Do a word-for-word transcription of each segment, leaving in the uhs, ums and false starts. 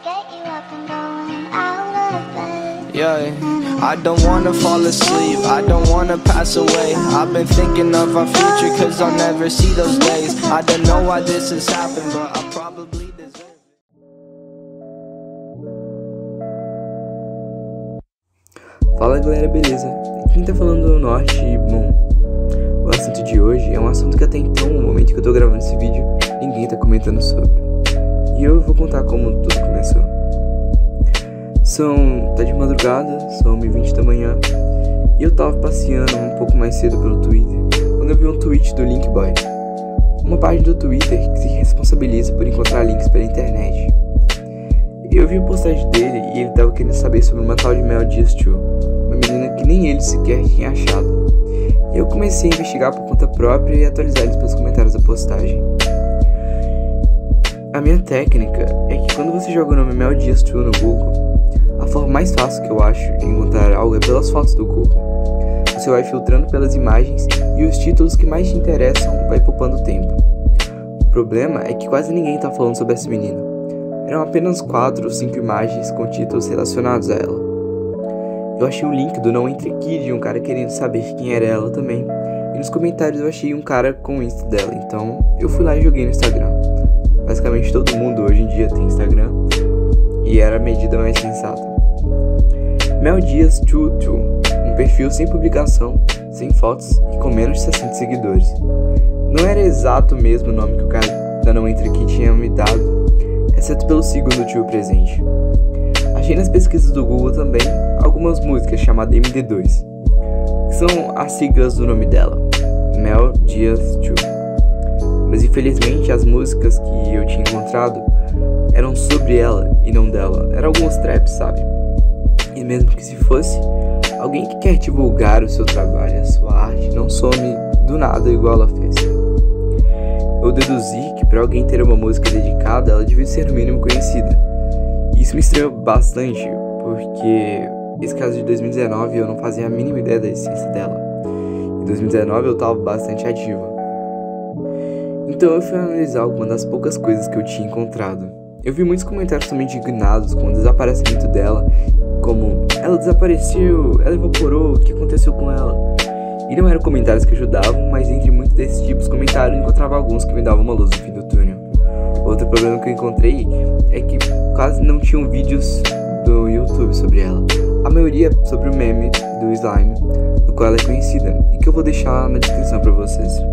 Yeah, I don't wanna fall asleep, I don't wanna pass away. I've been thinking of our future cause I'll never see those days. I don't know why this has happened, but I probably deserve it. Fala galera, beleza? Quem tá falando do Norte, bom, o assunto de hoje é um assunto que até então, no momento que eu tô gravando esse vídeo, ninguém tá comentando sobre. E eu vou contar como tudo começou. São, tá de madrugada, são uma e vinte da manhã, e eu tava passeando um pouco mais cedo pelo Twitter, quando eu vi um tweet do Linkboy, uma página do Twitter que se responsabiliza por encontrar links pela internet. Eu vi a postagem dele e ele tava querendo saber sobre uma tal de Mel Diaz Chu, uma menina que nem ele sequer tinha achado. Eu comecei a investigar por conta própria e atualizar eles pelos comentários da postagem. A minha técnica é que quando você joga o nome Mel Diaz Chu no Google, a forma mais fácil que eu acho de encontrar algo é pelas fotos do Google. Você vai filtrando pelas imagens e os títulos que mais te interessam vai poupando o tempo. O problema é que quase ninguém tá falando sobre essa menina. Eram apenas quatro ou cinco imagens com títulos relacionados a ela. Eu achei o link do Não Entre Aqui de um cara querendo saber quem era ela também. E nos comentários eu achei um cara com o Insta dela, então eu fui lá e joguei no Instagram. Basicamente todo mundo hoje em dia tem Instagram e era a medida mais sensata. Mel Diaz Chu Chu, um perfil sem publicação, sem fotos e com menos de sessenta seguidores. Não era exato o mesmo nome que o cara da Não Entre Aqui tinha me dado, exceto pelo segundo tio presente. Achei nas pesquisas do Google também algumas músicas chamadas M D dois, que são as siglas do nome dela, Mel Diaz Chu. Mas infelizmente as músicas que eu tinha encontrado eram sobre ela e não dela, eram alguns traps, sabe? E mesmo que se fosse, alguém que quer divulgar o seu trabalho, a sua arte, não some do nada igual ela fez. Eu deduzi que para alguém ter uma música dedicada, ela devia ser no mínimo conhecida. Isso me estranhou bastante, porque esse caso de dois mil e dezenove eu não fazia a mínima ideia da existência dela. Em dois mil e dezenove eu estava bastante ativa. Então eu fui analisar algumas das poucas coisas que eu tinha encontrado. Eu vi muitos comentários também indignados com o desaparecimento dela, como, ela desapareceu, ela evaporou, o que aconteceu com ela? E não eram comentários que ajudavam, mas entre muitos desses tipos de comentários eu encontrava alguns que me davam uma luz no fim do túnel. Outro problema que eu encontrei é que quase não tinham vídeos do YouTube sobre ela. A maioria sobre o meme do Slime, no qual ela é conhecida, e que eu vou deixar na descrição pra vocês.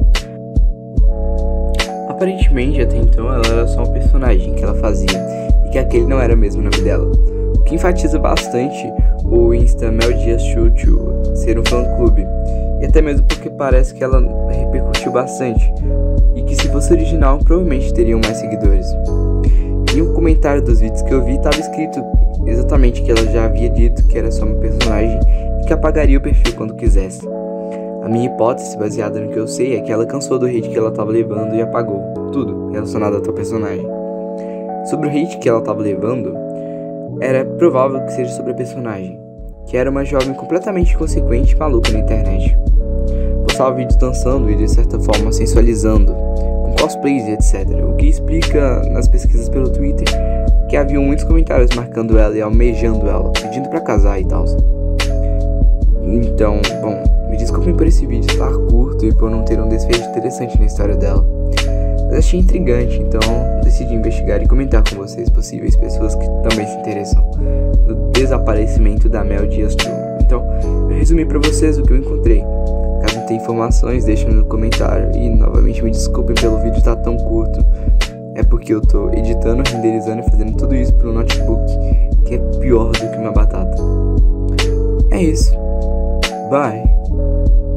Aparentemente, até então, ela era só um personagem que ela fazia, e que aquele não era mesmo o nome dela. O que enfatiza bastante o Insta Mel Diaz Chu Chu ser um fã-clube, e até mesmo porque parece que ela repercutiu bastante, e que se fosse original, provavelmente teriam mais seguidores. Em um comentário dos vídeos que eu vi, estava escrito exatamente que ela já havia dito que era só uma personagem e que apagaria o perfil quando quisesse. A minha hipótese, baseada no que eu sei, é que ela cansou do hate que ela estava levando e apagou tudo relacionado à tua personagem. Sobre o hate que ela estava levando, era provável que seja sobre a personagem, que era uma jovem completamente inconsequente e maluca na internet. Postava vídeos dançando e de certa forma sensualizando, com cosplays e etcétera. O que explica nas pesquisas pelo Twitter que haviam muitos comentários marcando ela e almejando ela, pedindo pra casar e tal. Então, bom, me desculpem por esse vídeo estar curto e por não ter um desfecho interessante na história dela. Mas achei intrigante, então decidi investigar e comentar com vocês possíveis pessoas que também se interessam no desaparecimento da Mel Diaz Chu. Então, eu resumi pra vocês o que eu encontrei. Caso tenha informações, deixem no comentário. E novamente me desculpem pelo vídeo estar tão curto. É porque eu tô editando, renderizando e fazendo tudo isso pelo notebook, que é pior do que uma batata. É isso. Bye.